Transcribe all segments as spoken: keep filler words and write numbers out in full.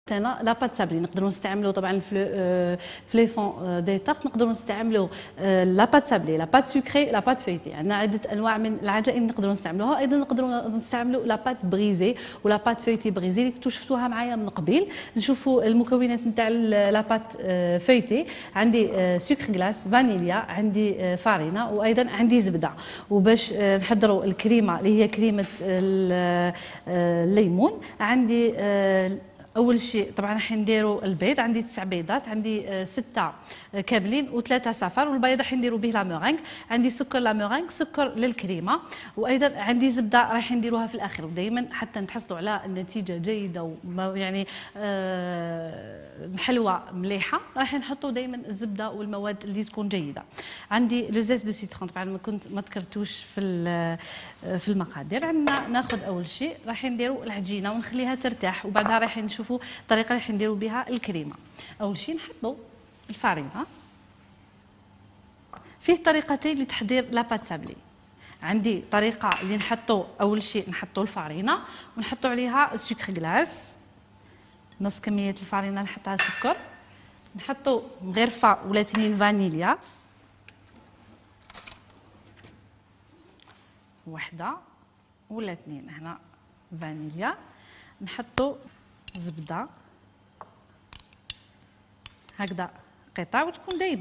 انا لا بات سابلي نقدروا نستعملوا طبعا في في لي فون دي تارت نقدروا نستعملوا لا بات سابلي لا بات سكري لا بات فيتي عندنا عده انواع من العجائن نقدروا نستعملوها ايضا نقدروا نستعملوا لا بات بريزي ولا بات فيتي بريزي اللي كنتوا شفتوها معايا من قبل. نشوفوا المكونات نتاع لا بات فيتي. عندي سكر غلاس فانيليا عندي فارينه وايضا عندي زبده. وباش نحضروا الكريمه اللي هي كريمه الليمون عندي اول شيء طبعا راح نديروا البيض. عندي تسع بيضات عندي سته كاملين وثلاثه صفار والبيض راح نديروا به لا مورينغ. عندي سكر لا مورينغ سكر للكريمه وايضا عندي زبده راح نديروها في الاخر. ودائما حتى نحصلوا على النتيجه جيده ويعني آه حلوه مليحه راح نحطوا دائما الزبده والمواد اللي تكون جيده. عندي لو زيت دو سيترون طبعا ما كنت ما ذكرتوش في في المقادير. عندنا ناخذ اول شيء راح نديروا العجينه ونخليها ترتاح وبعدها راح نشوفوا الطريقه اللي نديروا بها الكريمه. اول شيء نحطوا الفارينه. فيه طريقتين لتحضير لا بات سابلي. عندي طريقه اللي نحطوا اول شيء نحطوا الفارينه ونحطوا عليها سكر غلاس نص كميه الفارينه نحطها سكر. نحطوا مغرفه ولا تنين فانيليا وحده ولا اثنين هنا فانيليا. نحطوا زبده هكذا قطع وتكون دايبه.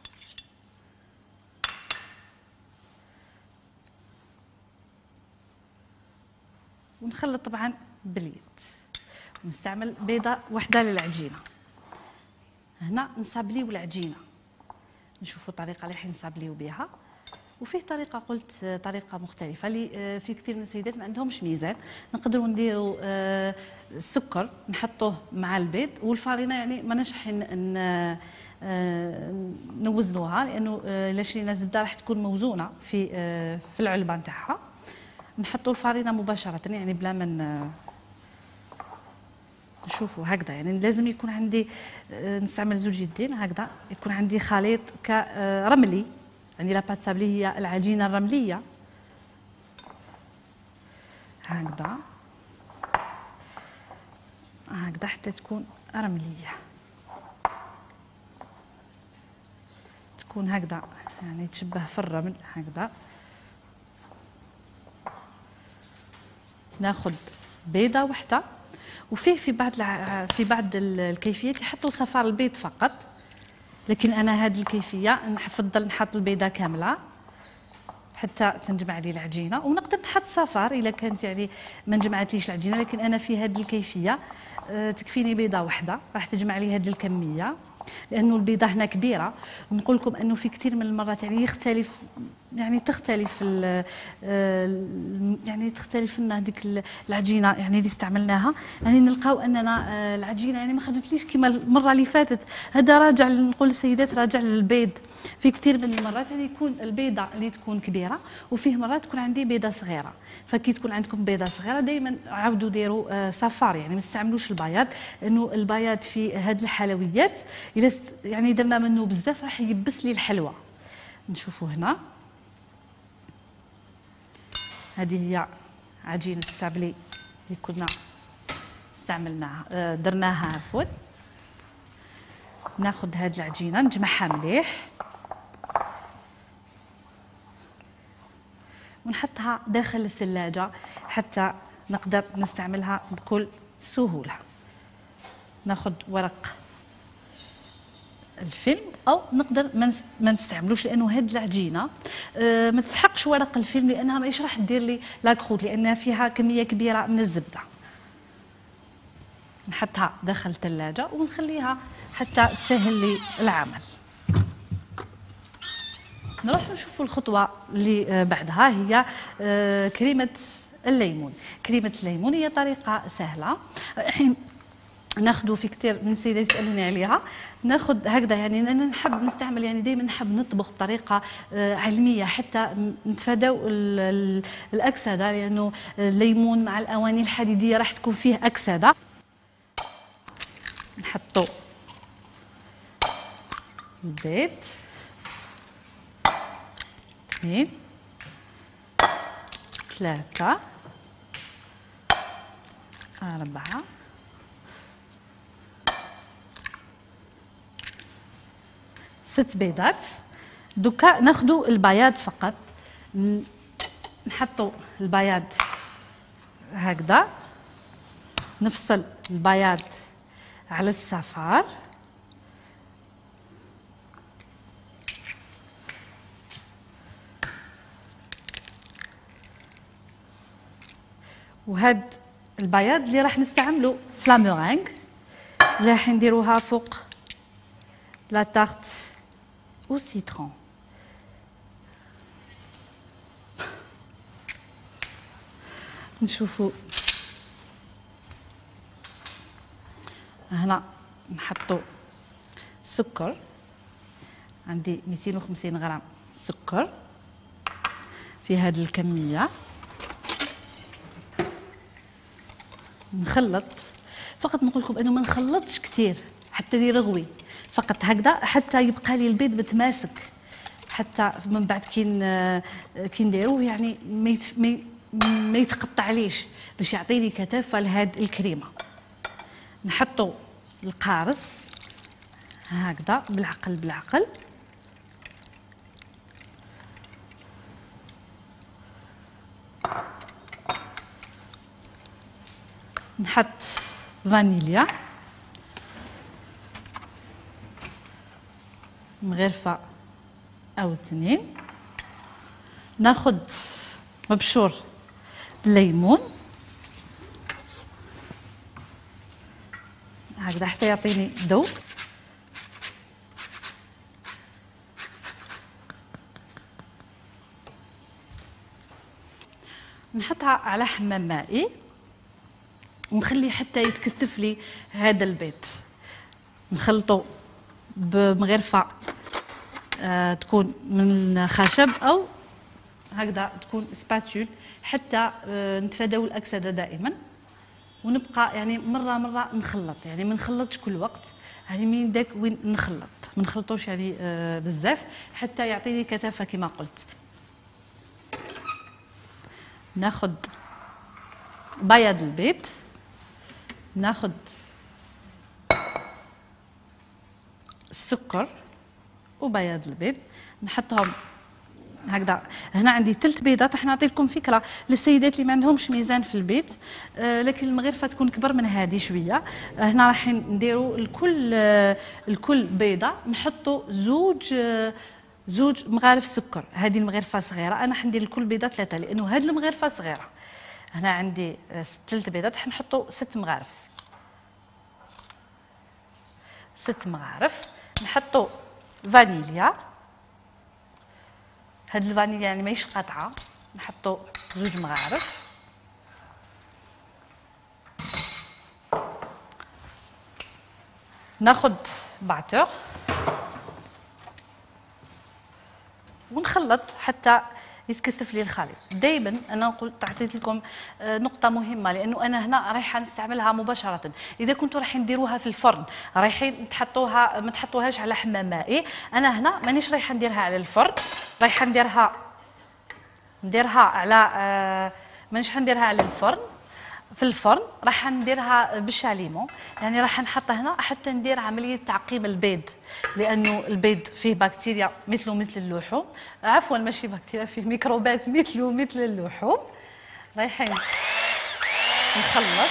ونخلط طبعا باليد ونستعمل بيضه واحده للعجينه. هنا نصابليو العجينه نشوفوا الطريقه اللي حنصابليو بها. وفيه طريقه قلت طريقه مختلفه اللي في كثير من السيدات ما عندهمش ميزان نقدروا نديروا السكر نحطوه مع البيض والفارينه يعني ما نشح نوزنوها لانه الا شرينا زبده راح تكون موزونه في في العلبه نتاعها. نحطوا الفارينه مباشره يعني بلا ما نشوفوا هكذا يعني لازم يكون عندي نستعمل زوج يدين هكذا يكون عندي خليط كرملي يعني لا بات سابلي هي العجينه الرمليه هكذا هكذا حتى تكون رمليه تكون هكذا يعني تشبه في الرمل هكذا. ناخذ بيضه واحده. وفيه في بعض في بعض الكيفيات يحطوا صفار البيض فقط لكن انا هذه الكيفيه نفضل نحط البيضه كامله حتى تنجمع لي العجينه. ونقدر نحط صفار الا كانت يعني ما نجمعتليش العجينه لكن انا في هذه الكيفيه تكفيني بيضه واحده راح تجمع لي هذه الكميه لانه البيضه هنا كبيره. نقول لكم انه في كثير من المرات يعني يختلف يعني تختلف يعني تختلف لنا هذيك العجينه يعني اللي استعملناها يعني نلقاو اننا العجينه يعني ما خرجتليش كما المره اللي فاتت. هذا راجع نقول للسيدات راجع للبيض. في كثير من المرات يعني يكون البيضه اللي تكون كبيره وفيه مرات تكون عندي بيضه صغيره. فكي تكون عندكم بيضه صغيره دائما عاودوا ديروا صفار يعني ما تستعملوش البياض لانه البياض في هذه الحلويات الا يعني درنا منه بزاف راح يبس لي الحلوى. نشوفوا هنا هذه هي عجينه السابلي اللي كنا استعملناها درناها عفوا. ناخذ هذه العجينه نجمعها مليح ونحطها داخل الثلاجه حتى نقدر نستعملها بكل سهوله. ناخذ ورق الفيلم او نقدر ما نستعملوش لانه هاد العجينه آه ما تسحقش ورق الفيلم لانها ماهيش راح دير لي لاكروت لان فيها كميه كبيره من الزبده. نحطها داخل الثلاجه ونخليها حتى تسهل لي العمل. نروح نشوفوا الخطوه اللي بعدها هي آه كريمه الليمون. كريمه الليمون هي طريقه سهله الحين ناخذوا في كثير من السيدات يسالوني عليها. ناخذ هكذا يعني انا نحب نستعمل يعني دائما نحب نطبخ بطريقه علميه حتى نتفاداو الاكسده لانه الليمون مع الاواني الحديديه راح تكون فيه اكسده. نحطوا البيض اثنين ثلاثه أربعة ست بيضات. دوكا ناخدو البياض فقط، نحطو البياض هكذا، نفصل البياض على الصفار. وهاد البياض اللي راح نستعملو في لا مورينغ اللي راح نديروها فوق لا تارت او سيترون. نشوفوا هنا نحطوا سكر، عندي مئتين وخمسين غرام سكر في هذه الكميه. نخلط، فقط نقول لكم انه ما نخلطش كثير حتى يرغوي، فقط هكذا حتى يبقى لي البيض متماسك، حتى من بعد كي كي نديروه يعني ما ما يتقطعليش، باش يعطيني كثافه لهاد الكريمه. نحطوا القارص هكذا بالعقل بالعقل. نحط فانيليا مغرفه او اثنين. ناخذ مبشور الليمون هكذا حتى يعطيني ذوق. نحطها على حمام مائي ونخليه حتى يتكثف لي هذا البيض. نخلطه بمغرفه آه تكون من خشب او هكذا تكون سباتول، حتى آه نتفاداو الاكسده دائما. ونبقى يعني مره مره نخلط، يعني ما نخلطش كل وقت، يعني من داك وين نخلط ما نخلطوش يعني آه بزاف حتى يعطيني كثافه كما قلت. ناخذ بياض البيض، ناخذ السكر وبياض البيض نحطهم هكذا. هنا عندي ثلاث بيضات، راح نعطي لكم فكره للسيدات اللي ما عندهمش ميزان في البيت، آه لكن المغرفه تكون كبر من هذه شويه. آه هنا راح نديروا الكل آه الكل بيضه نحطوا زوج آه زوج مغارف سكر. هذه المغرفه صغيره، انا حندير الكل بيضه ثلاثه لانه هذه المغرفه صغيره. هنا عندي آه ثلاث بيضات، راح نحطوا ست مغارف ست مغارف. نحطوا فانيليا، هاد الفانيليا يعني ماهيش قاطعه، نحطوا زوج مغارف. ناخذ بعتر ونخلط حتى يتكثف لي الخليط. دائما انا نقول عطيت لكم نقطه مهمه، لانه انا هنا رايحه نستعملها مباشره. اذا كنتوا رايحين ديروها في الفرن رايحين تحطوها ما تحطوهاش على حمام مائي، انا هنا مانيش رايحه نديرها على الفرن، رايحه نديرها نديرها على آه مانيش حنديرها على الفرن. في الفرن راح نديرها بالشاليمو، يعني راح نحطها هنا حتى ندير عمليه تعقيم البيض، لانه البيض فيه بكتيريا مثله مثل اللحوم، عفوا ماشي بكتيريا، فيه ميكروبات مثله مثل اللحوم. رايحين نخلط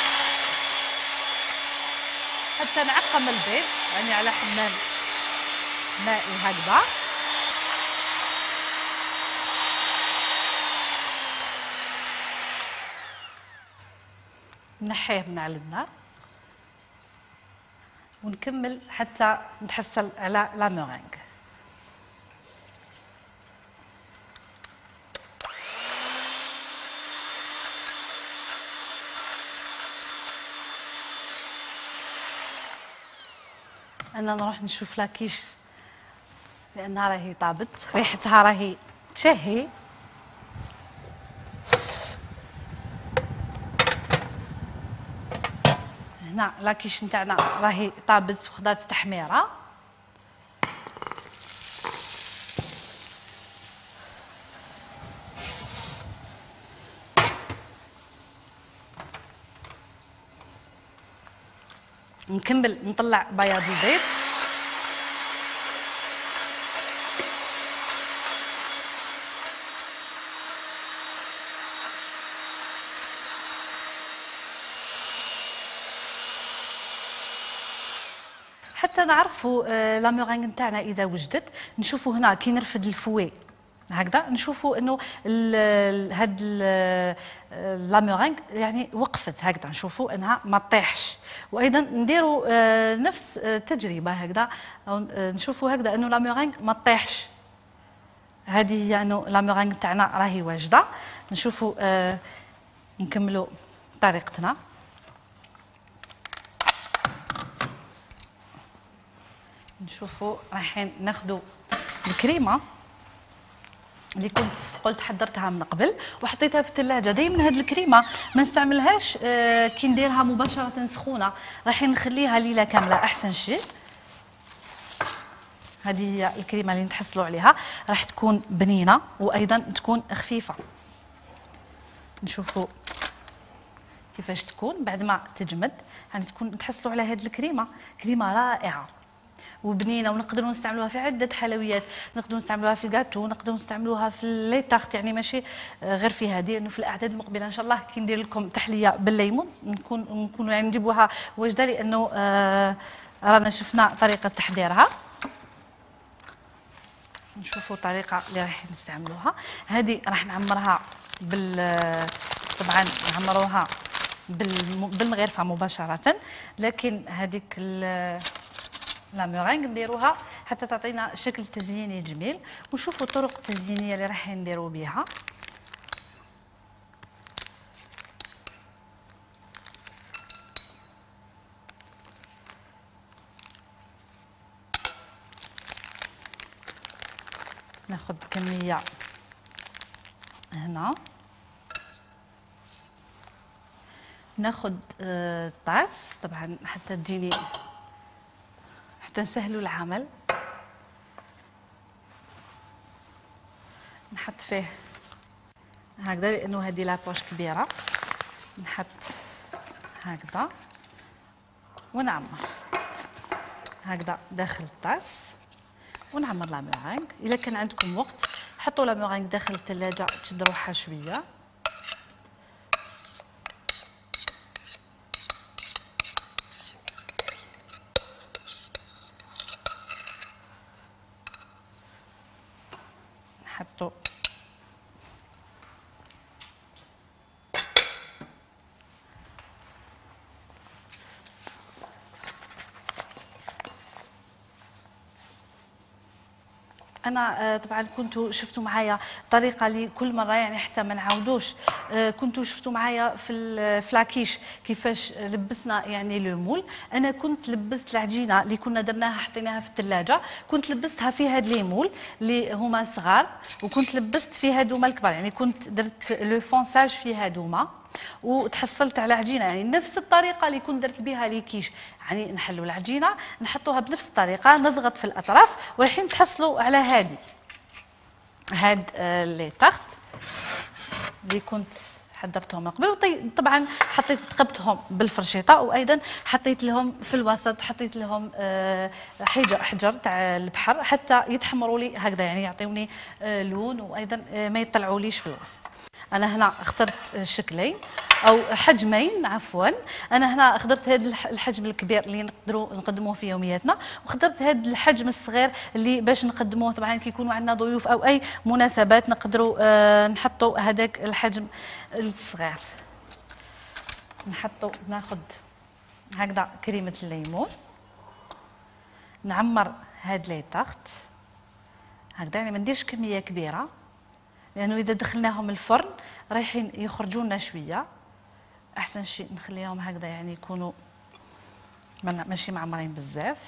حتى نعقم البيض، يعني على حمام مائي هكذا. نحيه من على النار ونكمل حتى نتحصل على لا مورينغ. انا نروح نشوف لاكيش لانها راهي طابت، ريحتها راهي تشهي. هنا لاكيش نتاعنا راهي طابت وخدات تحميره. نكمل نطلع بياض البيض حتى نعرفوا آه لا مورينغ نتاعنا اذا وجدت. نشوفوا هنا كي نرفد الفوي هكذا نشوفوا انه هاد لا مورينغ يعني وقفت هكذا، نشوفوا انها ما تطيحش. وايضا نديروا آه نفس التجربه هكذا نشوفوا هكذا انه لا مورينغ ما تطيحش. هذه هي انه لا مورينغ تاعنا راهي واجده. نشوفوا آه نكملوا طريقتنا. نشوفوا رايحين ناخذوا الكريمه اللي كنت قلت حضرتها من قبل وحطيتها في الثلاجه. دائما هذه الكريمه ما نستعملهاش آه كي نديرها مباشره سخونه، رايحين نخليها ليله كامله احسن شيء. هذه هي الكريمه اللي نتحصلوا عليها، راح تكون بنينه وايضا تكون خفيفه. نشوفوا كيفاش تكون بعد ما تجمد، يعني تكون نتحصلوا على هذه الكريمه، كريمه رائعه وبنينه ونقدروا نستعملوها في عده حلويات. نقدروا نستعملوها في الكاتو، نقدروا نستعملوها في لي تارت، يعني ماشي غير في هذه. انه في الاعداد المقبله ان شاء الله كي ندير لكم تحليه بالليمون نكون نكونوا يعني نجيبوها واجده، لانه آه رانا شفنا طريقه تحضيرها. نشوفوا الطريقه اللي راح نستعملوها. هذه راح نعمرها بال طبعا نعمروها بالمغرفه مباشره، لكن هذيك لا مورينغ نديروها حتى تعطينا شكل تزييني جميل. ونشوفوا الطرق التزيينيه اللي راح نديروا بها. ناخذ كميه هنا، ناخذ آه طاس طبعا حتى تجيني حتى نسهلوا العمل. نحط فيه هكذا لانه هذه لابوش كبيره، نحط هكذا ونعمر هكذا داخل الطاس ونعمر لا مورينغ. اذا كان عندكم وقت حطوا لا مورينغ داخل الثلاجه تشد روحها شويه. نحطوا انا طبعا كنتوا شفتوا معايا طريقه لكل مره يعني حتى ما نعاودوش. كنتوا شفتوا معايا في الفلاكيش كيفاش لبسنا يعني لو مول. انا كنت لبست العجينه اللي كنا درناها حطيناها في الثلاجه، كنت لبستها في هاد لي مول اللي هما صغار، وكنت لبست في هادوما الكبار، يعني كنت درت لو فونساج في هادوما وتحصلت على عجينه يعني نفس الطريقه اللي كنت درت بها لي كيش. يعني نحلوا العجينه نحطوها بنفس الطريقه، نضغط في الاطراف، والحين تحصلوا على هذه هاد لي تارت اللي كنت حضرتهم من قبل. طبعا حطيت ثقبتهم بالفرشيطه، وايضا حطيت لهم في الوسط حطيت لهم حجر حجر تاع البحر حتى يتحمروا لي هكذا، يعني يعطيوني لون وايضا ما يطلعوليش في الوسط. انا هنا اخترت شكلين او حجمين عفوا. انا هنا اخترت هذا الحجم الكبير اللي نقدروا نقدموه في يومياتنا، واخترت هذا الحجم الصغير اللي باش نقدموه طبعا كي يكونوا عندنا ضيوف او اي مناسبات نقدروا آه نحطوا هذاك الحجم الصغير. نحطوا ناخذ هكذا كريمه الليمون، نعمر هاد لي طاغت هكذا، يعني ما نديرش كميه كبيره لانه اذا دخلناهم الفرن رايحين يخرجوا لنا شويه. احسن شيء نخليهم هكذا يعني يكونوا ماشي معمرين بزاف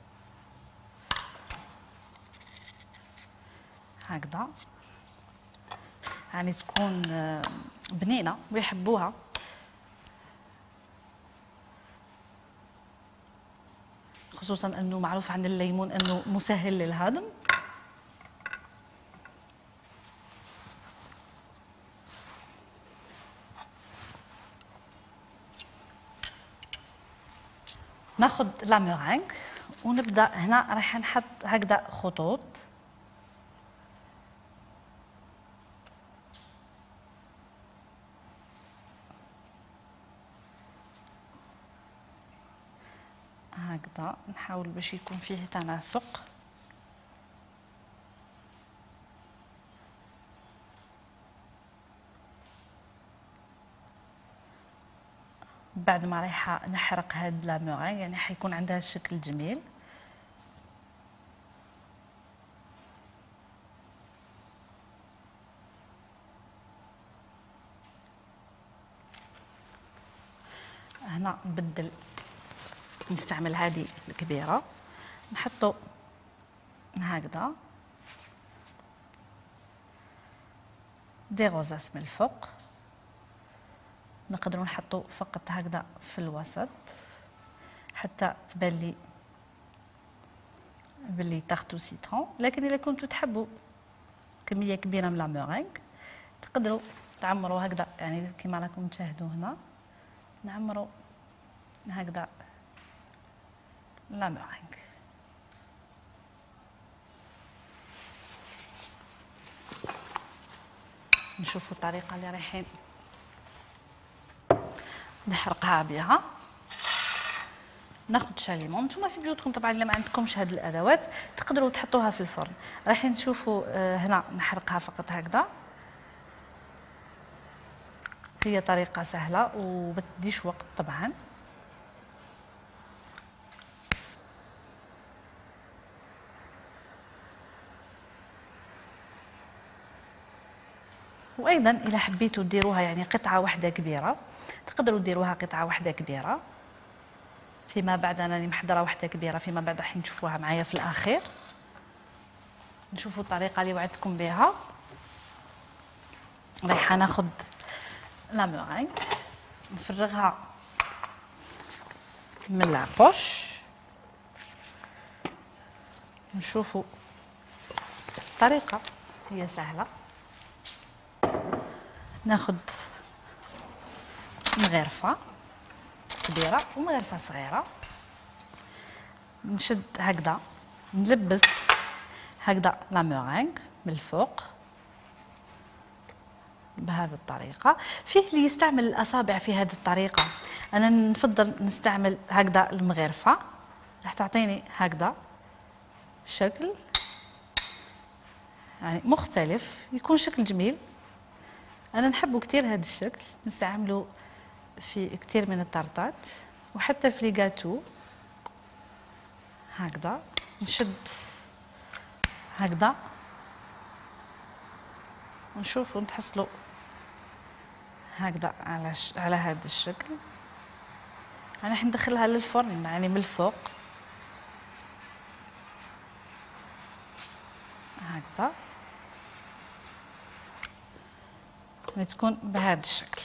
هكذا، يعني تكون بنينه ويحبوها. خصوصا انه معروف عن الليمون انه مسهل للهضم. ناخذ لا مورينغ ونبدا هنا راح نحط هكذا خطوط. هكذا نحاول باش يكون فيه تناسق. بعد ما رايحه نحرق هاد لا مورينغ يعني حيكون عندها شكل جميل. هنا نبدل نستعمل هذه الكبيره نحطو هكذا دي غوزاس من الفوق، نقدروا نحطو فقط هكذا في الوسط حتى تبان لي بلي تاختو سيترون. لكن اذا كنتو تحبوا كميه كبيره من لا مورينغ تقدروا تعمروا هكذا، يعني كما راكم تشاهدوا هنا نعمروا هكذا لا مورينغ. نشوفوا الطريقه اللي رايحين نحرقها بها. ناخذ شاليمون، نتوما في بيوتكم طبعا الا ما عندكمش هاد الادوات تقدروا تحطوها في الفرن. رايحين نشوفوا هنا نحرقها فقط هكذا. هي طريقه سهله وما تديش وقت طبعا. وايضا اذا حبيتوا ديروها يعني قطعه واحده كبيره تقدروا ديروها قطعه واحده كبيره. فيما بعد انا راني محضره واحده كبيره، فيما بعد راح تشوفوها معايا في الاخير. نشوفوا الطريقه اللي وعدتكم بها. رايحه ناخذ لا مورينغ نفرغها من لابوش. نشوفوا الطريقه هي سهله. ناخذ مغرفه كبيره ومغرفه صغيره، نشد هكذا نلبس هكذا لا مورينغ من الفوق بهذه الطريقه. فيه اللي يستعمل الاصابع في هذه الطريقه، انا نفضل نستعمل هكذا المغرفه راح تعطيني هكذا شكل يعني مختلف، يكون شكل جميل. انا نحبه كثير هذا الشكل، نستعمله في كثير من الطرطات وحتى في لي جاتو. هكذا نشد هكذا ونشوفوا نتحصلوا هكذا على ش... على هذا الشكل. انا راح ندخلها للفرن يعني من الفوق هكذا تكون بهذا الشكل.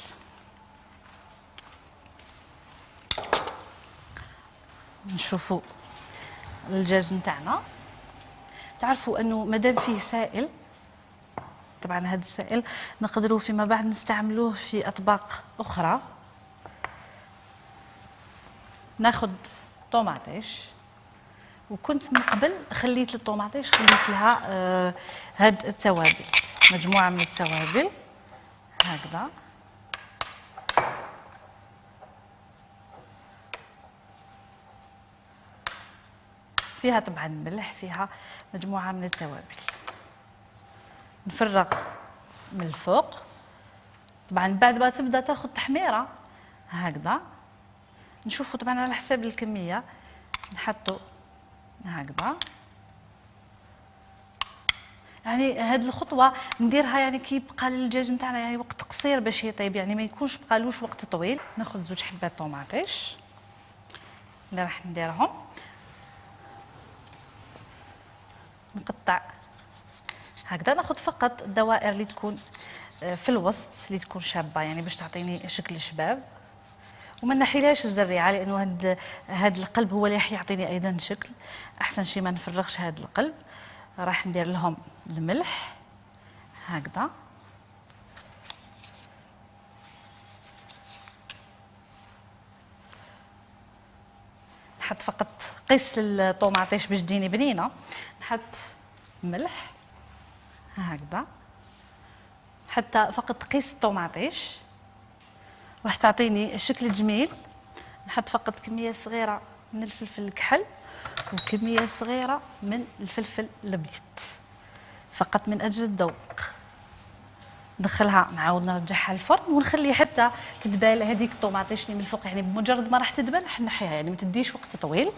نشوفوا الدجاج نتاعنا. تعرفوا انه مادام فيه سائل، طبعا هذا السائل نقدروا فيما بعد نستعملوه في اطباق اخرى. ناخذ طوماطيش، وكنت من قبل خليت الطوماطيش خليت لها آه هاد التوابل، مجموعه من التوابل هكذا. فيها طبعا ملح، فيها مجموعه من التوابل. نفرغ من الفوق طبعا بعد ما تبدا تاخذ تحميره هكذا. نشوفوا طبعا على حساب الكميه نحطوا هكذا. يعني هذه الخطوه نديرها يعني كي يبقى للدجاج نتاعنا يعني وقت قصير باش يطيب، يعني ما يكونش بقالوش وقت طويل. ناخذ زوج حبات طوماطيش اللي راح نديرهم، نقطع هكذا. ناخذ فقط الدوائر اللي تكون في الوسط اللي تكون شابه يعني باش تعطيني شكل شباب، وما نحيلهاش الزريعه لانه هاد هاد القلب هو اللي راح يعطيني ايضا شكل. احسن شي ما نفرغش هاد القلب. راح ندير لهم الملح هكذا. نحط فقط قيس الطوماطيش باش تجيني بنينه. نحط ملح هكذا حتى فقط قيس الطوماطيش راح تعطيني شكل جميل. نحط فقط كميه صغيره من الفلفل الكحل وكميه صغيره من الفلفل الابيض فقط من اجل الذوق. ندخلها نعاود نرجعها للفرن ونخلي حتى تدبال هذيك الطوماطيش من الفوق، يعني بمجرد ما راح تدبل راح نحيها، يعني ما تديش وقت طويل.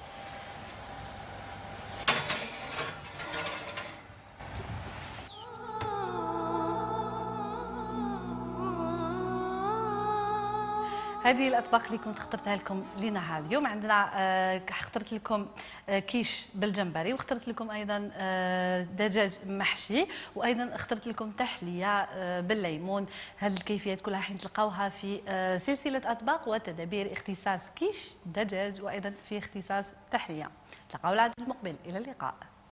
هذه الاطباق اللي كنت اخترتها لكم لنهار اليوم. عندنا آه اخترت لكم آه كيش بالجمبري، واخترت لكم ايضا آه دجاج محشي، وايضا اخترت لكم تحليه آه بالليمون. هذه الكيفيات كلها حين تلقاوها في آه سلسله اطباق وتدابير اختصاص كيش دجاج، وايضا في اختصاص تحليه. تلقاو العدد المقبل. الى اللقاء.